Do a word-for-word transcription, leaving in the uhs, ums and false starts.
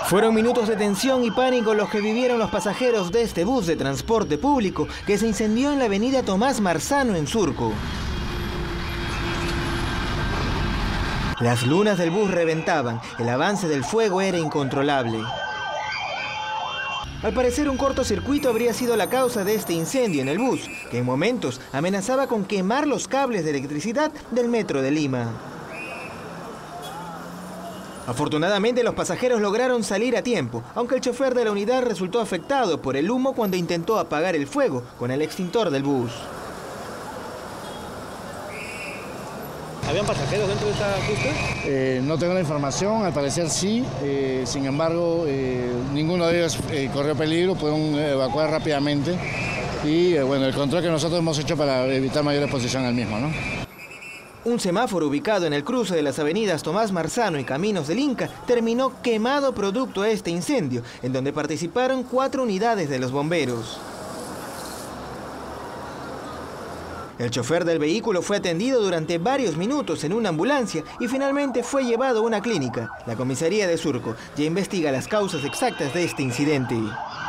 Fueron minutos de tensión y pánico los que vivieron los pasajeros de este bus de transporte público que se incendió en la avenida Tomás Marzano en Surco. Las lunas del bus reventaban, el avance del fuego era incontrolable. Al parecer un cortocircuito habría sido la causa de este incendio en el bus, que en momentos amenazaba con quemar los cables de electricidad del metro de Lima. Afortunadamente los pasajeros lograron salir a tiempo, aunque el chofer de la unidad resultó afectado por el humo cuando intentó apagar el fuego con el extintor del bus. ¿Habían pasajeros dentro de esta pista? Eh, no tengo la información, al parecer sí, eh, sin embargo eh, ninguno de ellos eh, corrió peligro, pudieron evacuar rápidamente y eh, bueno, el control que nosotros hemos hecho para evitar mayor exposición al mismo, ¿no? Un semáforo ubicado en el cruce de las avenidas Tomás Marzano y Caminos del Inca terminó quemado producto a este incendio, en donde participaron cuatro unidades de los bomberos. El chofer del vehículo fue atendido durante varios minutos en una ambulancia y finalmente fue llevado a una clínica. La comisaría de Surco ya investiga las causas exactas de este incidente.